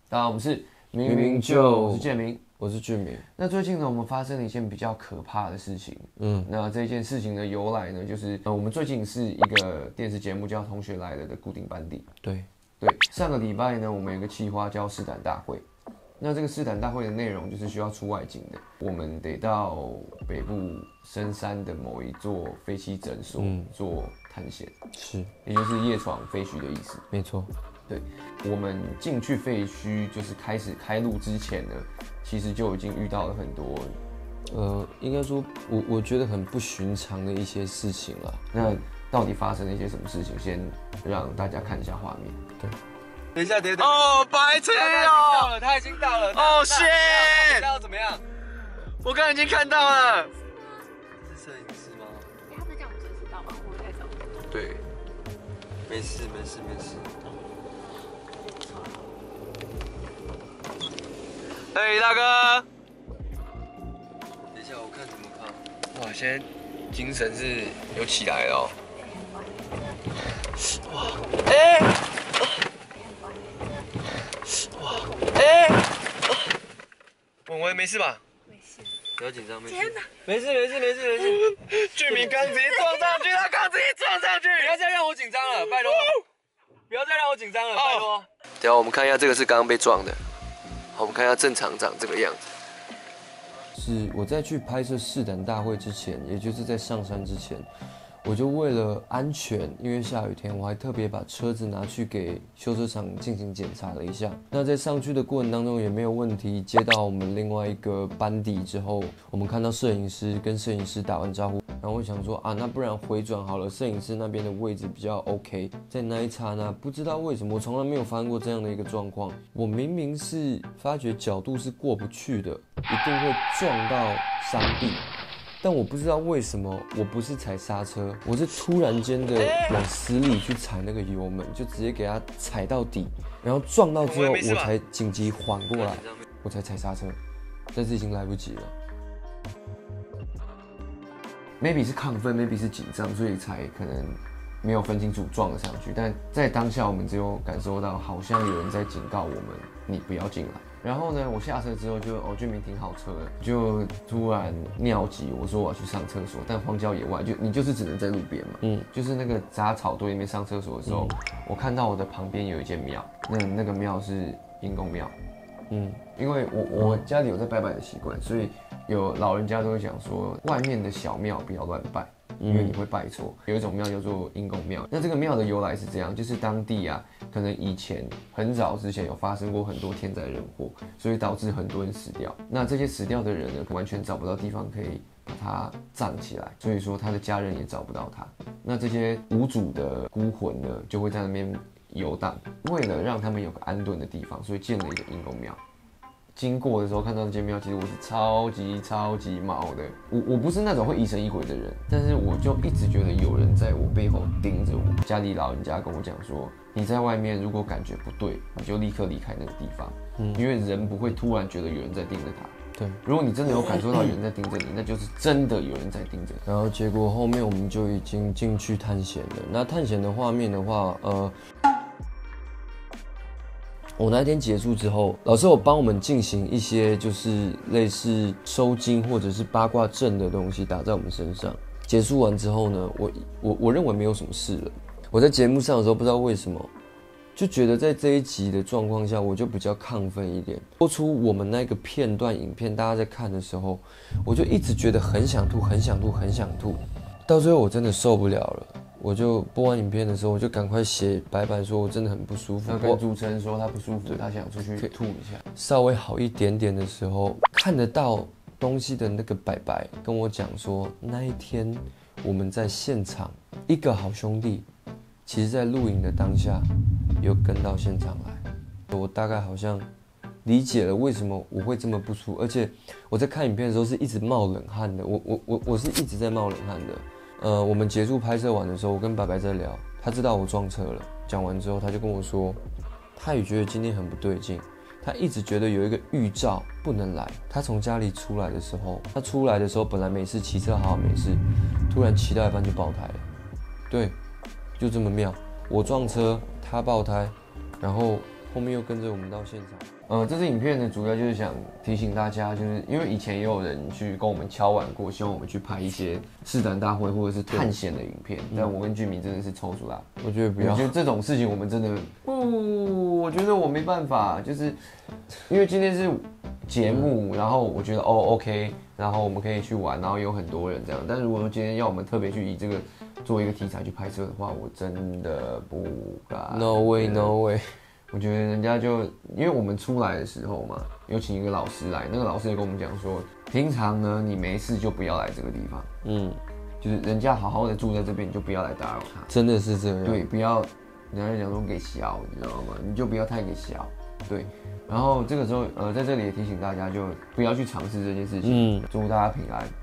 大家好，我们是明明就，我是建明， 我是俊明。 那最近呢，我们发生了一件比较可怕的事情。那这件事情的由来呢，就是我们最近是一个电视节目叫《同学来了》的固定班底。 对， 上个礼拜呢，我们有个企划叫试胆大会。那这个试胆大会的内容就是需要出外景的，我们得到北部深山的某一座废弃诊所做探险， 是， 也就是夜闯废墟的意思。 没错。 对，我们进去废墟，就是开始开录之前呢，其实就已经遇到了很多， 应该说我觉得很不寻常的一些事情啦。 那到底发生了一些什么事情？先让大家看一下画面。 对， 等一下，哦，白痴哦，他已经到了。哦，shit！要怎么样？我刚刚已经看到了。这是摄影师吗？ 他不是叫我们随时到吗？我在走。 对，没事。哎，大哥，等一下，我看怎么看。哇，现在精神是有起来了哦。哇，文文没事吧？ 没事。 不要紧张，没事。 天哪！ 没事。俊明刚直接撞上去，他刚直接撞上去。不要再让我紧张了，拜托。不要再让我紧张了，拜托。等下我们看一下，这个是刚刚被撞的。好，我们看一下正常长这个样子。 是我在去拍摄试胆大会之前，也就是在上山之前，我就为了安全，因为下雨天，我还特别把车子拿去给修车厂进行检查了一下。那在上去的过程当中也没有问题。接到我们另外一个班底之后，我们看到摄影师，跟摄影师打完招呼，然后我想说啊，那不然回转好了，摄影师那边的位置比较 OK。在那一刹那，不知道为什么，我从来没有发生过这样的一个状况。我明明是发觉角度是过不去的，一定会撞到山壁。但我不知道为什么，我不是踩刹车，我是突然间的往死里去踩那个油门，就直接给它踩到底，然后撞到之后，我才紧急缓过来，我才踩刹车，但是已经来不及了。 maybe 是亢奋 ，maybe 是紧张，所以才可能没有分清楚撞了上去。但在当下，我们只有感受到好像有人在警告我们，你不要进来。然后呢，我下车之后就俊明停好车了，就突然尿急，我说我要去上厕所，但荒郊野外，你就是只能在路边嘛，就是那个杂草堆里面上厕所的时候，我看到我的旁边有一间庙，那个庙是阴公庙，因为我家里有在拜拜的习惯，所以有老人家都会讲说，外面的小庙不要乱拜。因为你会拜错，有一种庙叫做阴公庙。那这个庙的由来是这样，就是当地啊，可能以前很早之前有发生过很多天灾人祸，所以导致很多人死掉。那这些死掉的人呢，完全找不到地方可以把他葬起来，所以说他的家人也找不到他。那这些无主的孤魂呢，就会在那边游荡。为了让他们有个安顿的地方，所以建了一个阴公庙。经过的时候看到这间庙，其实我是超级毛的。我不是那种会疑神疑鬼的人，但是我就一直觉得有人在我背后盯着我。家里老人家跟我讲说，你在外面如果感觉不对，你就立刻离开那个地方，因为人不会突然觉得有人在盯着他。 对， 如果你真的有感受到有人在盯着你，那就是真的有人在盯着你。 然后结果后面我们就已经进去探险了。那探险的画面的话，我那天结束之后，老师有帮我们进行一些就是类似收金或者是八卦阵的东西打在我们身上。结束完之后呢，我认为没有什么事了。我在节目上的时候不知道为什么，就觉得在这一集的状况下，我就比较亢奋一点。播出我们那个片段影片，大家在看的时候，我就一直觉得很想吐。到最后我真的受不了了。我就播完影片的时候，我就赶快写白板说，我真的很不舒服。 要跟主持人说他不舒服，他想出去吐一下。 稍微好一点点的时候，看得到东西的那个白白跟我讲说，那一天我们在现场，一个好兄弟，其实在录影的当下有跟到现场来。我大概好像理解了为什么我会这么不舒服，而且我在看影片的时候是一直冒冷汗的。我是一直在冒冷汗的。我们结束拍摄完的时候，我跟白白在聊，他知道我撞车了。讲完之后，他就跟我说，他也觉得今天很不对劲，他一直觉得有一个预兆不能来。他从家里出来的时候，本来没事，骑车好好没事，突然骑到一半就爆胎了。对，就这么妙。我撞车，他爆胎，然后后面又跟着我们到现场。 这支影片呢，主要就是想提醒大家，就是因为以前也有人去跟我们敲碗过，希望我们去拍一些试胆大会或者是探险的影片，但我跟俊明真的是抽出来， 我觉得不要， 我觉得这种事情我们真的不，我觉得我没办法，就是因为今天是节目，然后我觉得OK，然后我们可以去玩，然后有很多人这样，但如果说今天要我们特别去以这个做一个题材去拍摄的话，我真的不敢。 No way, no way。 我觉得人家就因为我们出来的时候嘛，有请一个老师来，那个老师也跟我们讲说，平常呢你没事就不要来这个地方，就是人家好好的住在这边，你就不要来打扰他。 真的是这样。 对，不要人家讲说给小，你知道吗？你就不要太给小。对，然后这个时候在这里也提醒大家，就不要去尝试这件事情。祝大家平安。